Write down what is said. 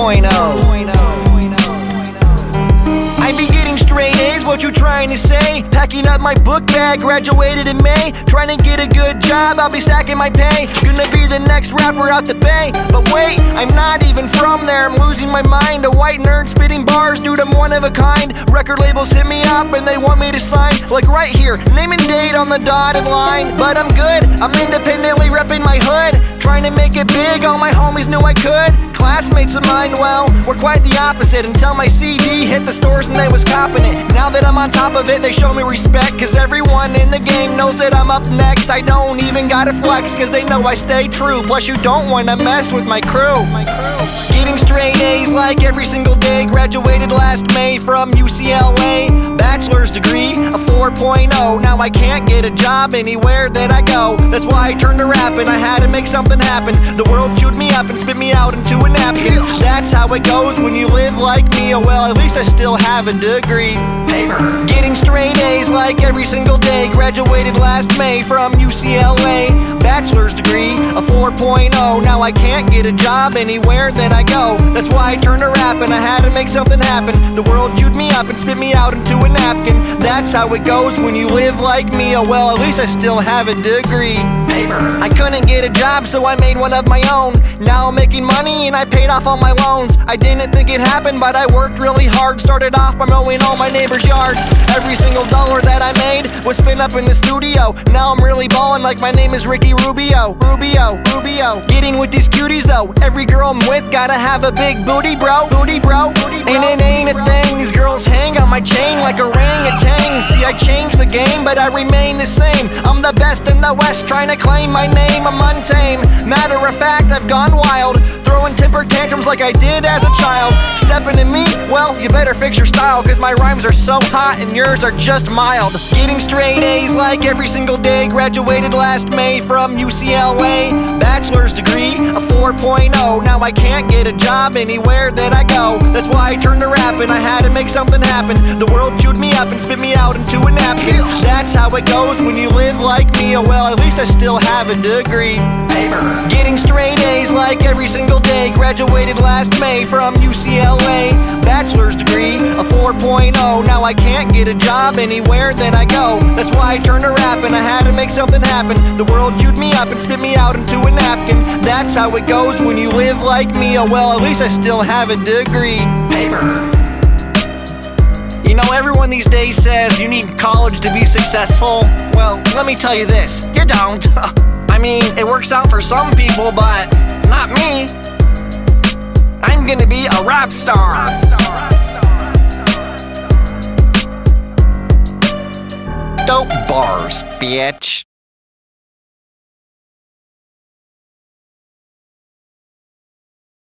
4.0. I be getting straight A's, what you trying to say? Packing up my book bag, graduated in May. Trying to get a good job, I'll be stacking my pay. Gonna be the next rapper out the bay. But wait, I'm not even from there, I'm losing my mind. A white nerd spitting bars, dude, I'm one of a kind. Record labels hit me up and they want me to sign. Like right here, name and date on the dotted line. But I'm good, I'm independently repping my hood. Trying to make it big, all my homies knew I could. Classmates of mine, well, were quite the opposite. Until my CD hit the stores and they was copping it. Now that I'm on top of it, they show me respect. Cause everyone in the game knows that I'm up next. I don't even gotta flex, cause they know I stay true. Plus you don't wanna mess with my crew. Getting straight A's like every single day. Graduated last May from UCLA. Bachelor's degree, a 4.0. Now I can't get a job anywhere that I go. That's why I turned to rapping, I had to make something happen. The world chewed me up and spit me out into a napkin. That's how it goes when you live like me. Oh well, at least I still have a degree. Paper. Getting straight A's like every single day. Graduated last May from UCLA. Bachelor's degree, a 4.0. Now I can't get a job anywhere that I go. That's why I turned to rapping, I had to make something happen. The world chewed me up and spit me out into a napkin. That's how it goes when you live like me. Oh well, at least I still have a degree. Paper. I couldn't get a job, so I made one of my own. Now I'm making money and I paid off all my loans. I didn't think it happened, but I worked really hard. Started off by mowing all my neighbors' yards. Every single dollar that I made was spent up in the studio. Now I'm really ballin' like my name is Ricky Rubio. Rubio. Getting with these cuties though. Every girl I'm with gotta have a big booty, bro. And it ain't a thing. These girls hang on my chain like orangutan. See, I changed the game, but I remain the same. I'm the best in the West, trying to claim my name. I'm untamed. Matter of fact, I've gone wild, throwing temper tantrums like I did as a child. Stepping to me, well, you better fix your style, cause my rhymes are so hot and yours are just mild. Getting straight A's like every single day. Graduated last May from UCLA. Bachelor's degree, a 4.0. Now I can't get a job anywhere that I go. That's why I turned to rapping, I had to make something happen. The world chewed me up and spit me out into a napkin. That's how it goes when you live like me. Oh well, at least I still have a degree. Paper. Getting straight A's like every single day. Graduated last May from UCLA. Bachelor's degree, a 4.0. Now I can't get a job anywhere that I go. That's why I turned to rapping, I had to make something happen. The world chewed me up and spit me out into a napkin. That's how it goes when you live like me. Oh well, at least I still have a degree. Paper. You know, everyone these days says you need college to be successful. Well, let me tell you this, you don't. I mean, it works out for some people, but not me. I'm gonna be a rap star. Dope bars, bitch.